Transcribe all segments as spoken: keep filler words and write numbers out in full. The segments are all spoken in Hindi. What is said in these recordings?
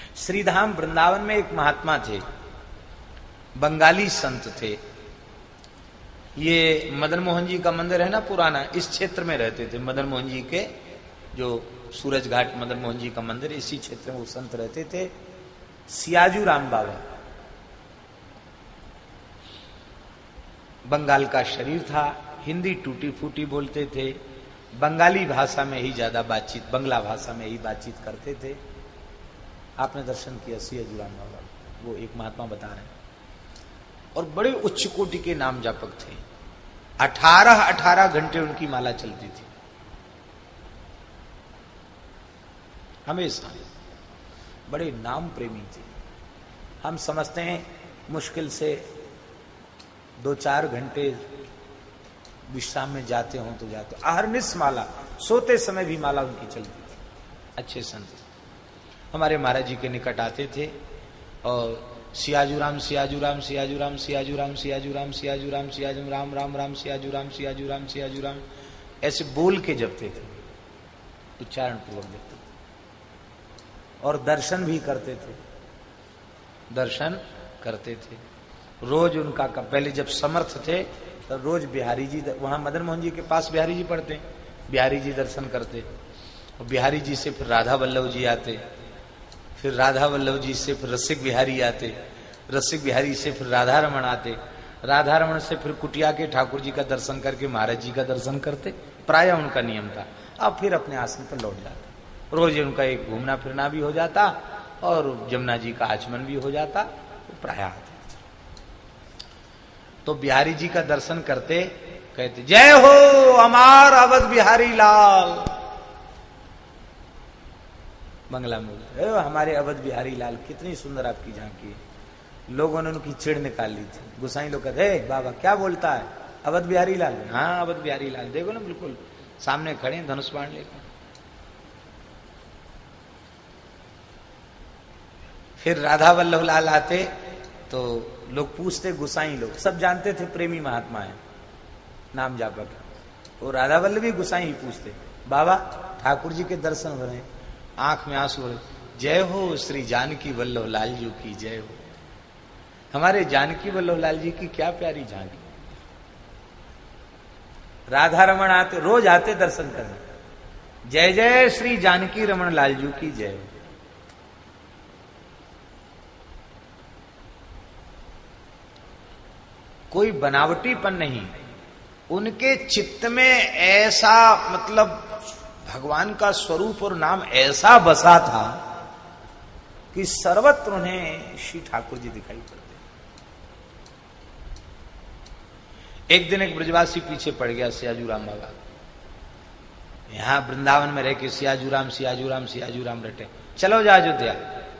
श्रीधाम वृंदावन में एक महात्मा थे, बंगाली संत थे। ये मदन मोहन जी का मंदिर है ना पुराना, इस क्षेत्र में रहते थे। मदन मोहन जी के जो सूरज घाट मदन मोहन जी का मंदिर, इसी क्षेत्र में वो संत रहते थे। सियाजू राम बाबा, बंगाल का शरीर था, हिंदी टूटी फूटी बोलते थे, बंगाली भाषा में ही ज्यादा बातचीत, बंगला भाषा में ही बातचीत करते थे। आपने दर्शन किया सियाजू राम बाबा, वो एक महात्मा बता रहे हैं, और बड़े उच्च कोटि के नाम जापक थे। अठारह अठारह घंटे उनकी माला चलती थी हमेशा। बड़े नाम प्रेमी थे। हम समझते हैं मुश्किल से दो चार घंटे विश्राम में जाते हो तो जाते, अहरनिश माला, सोते समय भी माला उनकी चलती थी। अच्छे संत हमारे महाराज जी के निकट आते थे और सियाजू राम सियाजू राम सियाजू राम सियाजू राम सियाजू राम सियाजू राम सियाजू राम राम राम सियाजू राम सियाजू राम सियाजू राम ऐसे बोल के जपते थे, उच्चारण पूर्वक जपते थे। और दर्शन भी करते थे, दर्शन करते थे रोज उनका। पहले जब समर्थ थे तो रोज बिहारी जी, वहां मदन मोहन जी के पास बिहारी जी पढ़ते, बिहारी जी दर्शन करते, और बिहारी जी से फिर राधा वल्लभ जी आते, फिर राधा वल्लभ जी से फिर रसिक बिहारी आते, रसिक बिहारी से फिर राधा रमण आते, राधा रमण से फिर कुटिया के ठाकुर जी का दर्शन करके महाराज जी का दर्शन करते। प्राय उनका नियम था। अब फिर अपने आसन पर लौट जाते। रोज उनका एक घूमना फिरना भी हो जाता और जमुना जी का आचमन भी हो जाता, तो प्राय आते। तो बिहारी जी का दर्शन करते, कहते जय हो अमार अवध बिहारी लाल, बंगला में बोलते हमारे अवध बिहारी लाल, कितनी सुंदर आपकी झांकी है। लोगों ने उनकी चिड़ निकाल ली थी। गुसाई लोग कहते हे बाबा क्या बोलता है, अवध बिहारी लाल? हाँ अवध बिहारी लाल, देखो ना बिल्कुल सामने खड़े धनुष बाण लेकर। फिर राधा वल्लभ लाल आते तो लोग पूछते, गुसाई लोग सब जानते थे प्रेमी महात्मा है, नाम जापक, वो राधा वल्लभ गुसाई ही पूछते, बाबा ठाकुर जी के दर्शन हो रहे हैं, आंख में आंसू हो, जय हो श्री जानकी वल्लभ लाल जी की जय हो। हमारे जानकी वल्लभ लाल जी की क्या प्यारी झांकी। राधा रमण आते, रोज आते दर्शन करने, जय जय श्री जानकी रमण लाल जी की जय हो। कोई बनावटीपन नहीं, उनके चित्त में ऐसा मतलब भगवान का स्वरूप और नाम ऐसा बसा था कि सर्वत्र उन्हें श्री ठाकुर जी दिखाई पड़ते। एक दिन एक ब्रजवासी पीछे पड़ गया, सियाजू राम बाबा। यहां वृंदावन में रह के सियाजू राम सियाजू राम सियाजू राम रटे, चलो जा अयोध्या,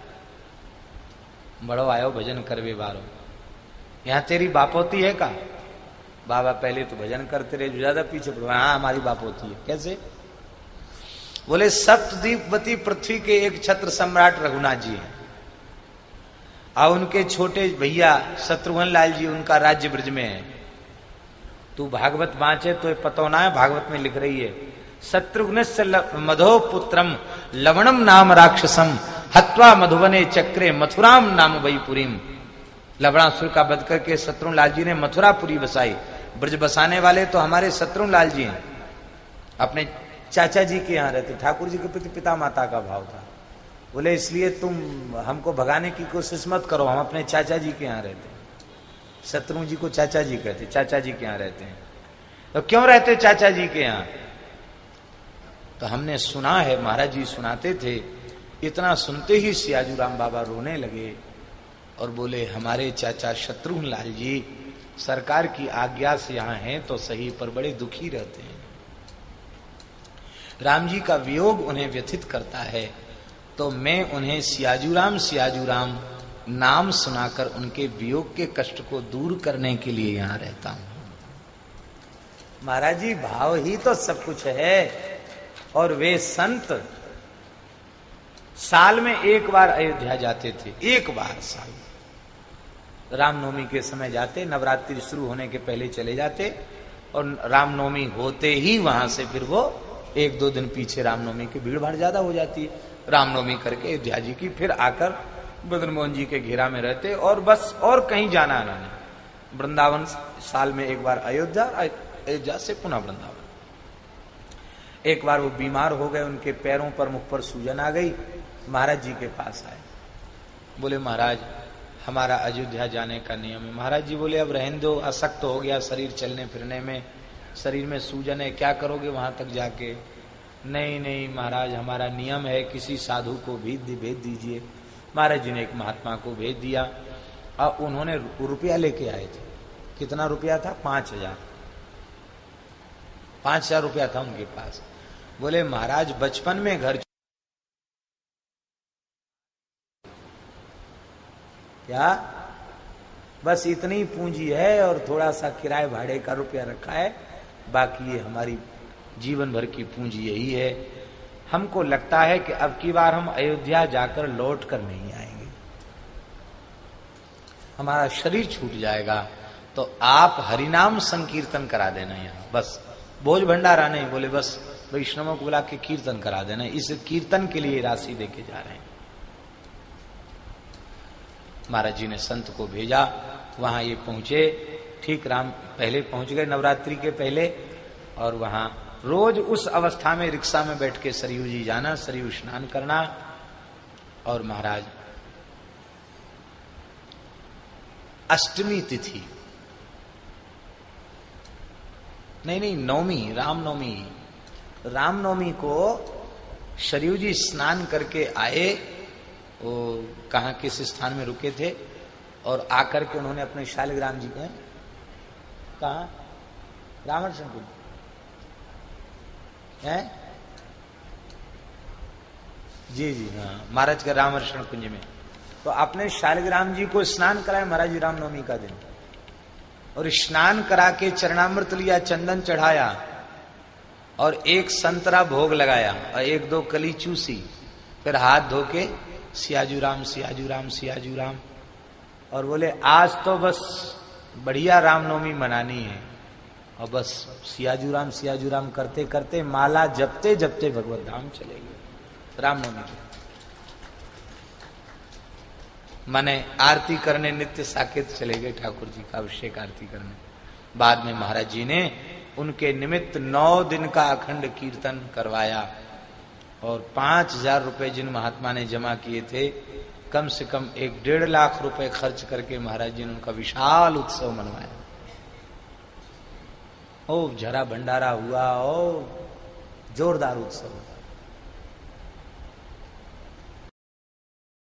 बड़ो आयो भजन करवे बारो, यहां तेरी बापोती है का? बाबा पहले तो भजन करते रहे, ज्यादा पीछे पड़ो, हाँ हमारी बापोती है। कैसे? बोले सप्तद्वीपवती पृथ्वी के एक छत्र सम्राट रघुनाथ जी हैं, और उनके छोटे भैया शत्रुघ्न लाल जी, उनका राज्य ब्रज में है। तू भागवत बांचे तो पतो ना है, भागवत में लिख रही है, शत्रुघ्न से मधो पुत्रम लवणम नाम राक्षसम हत्वा मधुवने चक्रे मथुराम नाम वैपुरीम। लवणासुर का वध करके शत्रुघ्न लाल जी ने मथुरापुरी बसाई। ब्रज बसाने वाले तो हमारे शत्रुघ्न लाल जी हैं, अपने चाचा जी के यहाँ रहते। ठाकुर जी के प्रति पिता माता का भाव था। बोले इसलिए तुम हमको भगाने की कोशिश मत करो, हम अपने चाचा जी के यहाँ रहते हैं। शत्रुघ्न जी को चाचा जी कहते, चाचा जी के यहाँ रहते हैं। तो क्यों रहते चाचा जी के यहाँ? तो हमने सुना है, महाराज जी सुनाते थे। इतना सुनते ही सियाजू राम बाबा रोने लगे और बोले हमारे चाचा शत्रुघ्न लाल जी सरकार की आज्ञा से यहाँ हैं तो सही, पर बड़े दुखी रहते हैं। राम जी का वियोग उन्हें व्यथित करता है, तो मैं उन्हें सियाजू राम सियाजू राम नाम सुनाकर उनके वियोग के कष्ट को दूर करने के लिए यहां रहता हूं। महाराज जी भाव ही तो सब कुछ है। और वे संत साल में एक बार अयोध्या जाते थे, एक बार साल। रामनवमी के समय जाते, नवरात्रि शुरू होने के पहले चले जाते, और रामनवमी होते ही वहां से फिर वो एक दो दिन पीछे, रामनवमी की भीड़ भाड़ ज्यादा हो जाती है, रामनवमी करके अयोध्या जी की, फिर आकर मदन मोहन जी के घेरा में रहते और बस और कहीं जाना आना नहीं। वृंदावन साल में एक बार अयोध्या, अयोध्या से पुनः वृंदावन। एक बार वो बीमार हो गए, उनके पैरों पर मुख पर सूजन आ गई, महाराज जी के पास आए, बोले महाराज हमारा अयोध्या जाने का नियम है। महाराज जी बोले अब रहने दो, असक्त हो गया शरीर चलने फिरने में, शरीर में सूजन है, क्या करोगे वहां तक जाके। नहीं नहीं महाराज हमारा नियम है, किसी साधु को भेज दी भेज दीजिए। महाराज जी ने एक महात्मा को भेज दिया और उन्होंने रुपया लेके आए थे। कितना रुपया था? पांच हजार पांच हजार रुपया था उनके पास। बोले महाराज बचपन में घर क्या बस इतनी पूंजी है और थोड़ा सा किराए भाड़े का रुपया रखा है, बाकी ये हमारी जीवन भर की पूंजी यही है। हमको लगता है कि अब की बार हम अयोध्या जाकर लौट कर नहीं आएंगे, हमारा शरीर छूट जाएगा, तो आप हरिनाम संकीर्तन करा देना यहाँ, बस भोज भंडारा नहीं। बोले बस वैष्णवों को बुला के कीर्तन करा देना, इस कीर्तन के लिए राशि देके जा रहे हैं। महाराज जी ने संत को भेजा, वहां ये पहुंचे, ठीक राम पहले पहुंच गए नवरात्रि के पहले, और वहां रोज उस अवस्था में रिक्शा में बैठ के सरयू जी जाना, सरयू स्नान करना। और महाराज अष्टमी तिथि, नहीं नहीं नवमी, रामनवमी, रामनवमी को सरयू जी स्नान करके आए, वो कहाँ किस स्थान में रुके थे, और आकर के उन्होंने अपने शालिग्राम जी को, कहा रामर्षण कुंज है, जी जी हाँ महाराज का रामर्षण कुंज में, तो अपने शालिग्राम जी को स्नान कराए महाराज जी रामनवमी का दिन, और स्नान करा के चरणामृत लिया, चंदन चढ़ाया और एक संतरा भोग लगाया और एक दो कली चूसी, फिर हाथ धो के सियाजू राम सियाजू राम सियाजू राम, और बोले आज तो बस बढ़िया रामनवमी मनानी है, और बस सियाजू राम सियाजू राम करते करते माला जपते जपते भगवत धाम चले गए रामनवमी के। माने आरती करने नित्य साकेत चले गए ठाकुर जी का अभिषेक आरती करने। बाद में महाराज जी ने उनके निमित्त नौ दिन का अखंड कीर्तन करवाया, और पांच हजार रुपए जिन महात्मा ने जमा किए थे, कम से कम एक डेढ़ लाख रुपए खर्च करके महाराज जी ने उनका विशाल उत्सव मनवाया। ओ जरा भंडारा हुआ, ओ जोरदार उत्सव।